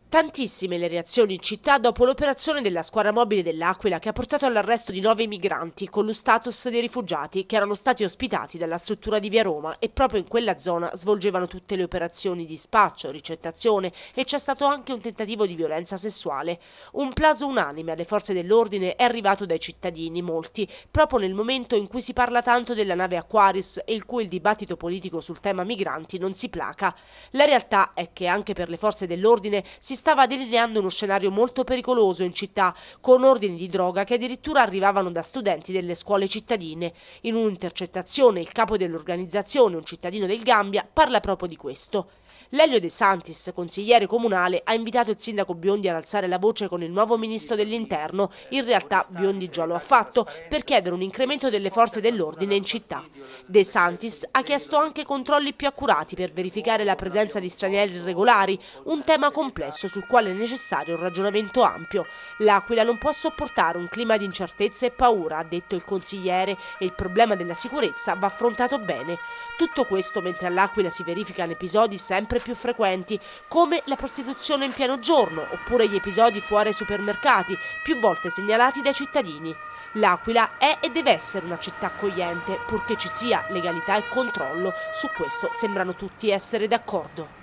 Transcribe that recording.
Tantissime le reazioni in città dopo l'operazione della squadra mobile dell'Aquila che ha portato all'arresto di 9 migranti con lo status dei rifugiati che erano stati ospitati dalla struttura di Via Roma e proprio in quella zona svolgevano tutte le operazioni di spaccio, ricettazione e c'è stato anche un tentativo di violenza sessuale. Un plauso unanime alle forze dell'ordine è arrivato dai cittadini, molti, proprio nel momento in cui si parla tanto della nave Aquarius e in cui il dibattito politico sul tema migranti non si placa. La realtà è che anche per le forze dell'ordine si stava delineando uno scenario molto pericoloso in città, con ordini di droga che addirittura arrivavano da studenti delle scuole cittadine. In un'intercettazione il capo dell'organizzazione, un cittadino del Gambia, parla proprio di questo. Lelio De Santis, consigliere comunale, ha invitato il sindaco Biondi ad alzare la voce con il nuovo ministro dell'interno. In realtà Biondi già lo ha fatto per chiedere un incremento delle forze dell'ordine in città. De Santis ha chiesto anche controlli più accurati per verificare la presenza di stranieri irregolari, un tema complesso sul quale è necessario un ragionamento ampio. L'Aquila non può sopportare un clima di incertezza e paura, ha detto il consigliere, e il problema della sicurezza va affrontato bene. Tutto questo mentre all'Aquila si verificano episodi sempre più frequenti, come la prostituzione in pieno giorno, oppure gli episodi fuori ai supermercati, più volte segnalati dai cittadini. L'Aquila è e deve essere una città accogliente, purché ci sia legalità e controllo. Su questo sembrano tutti essere d'accordo.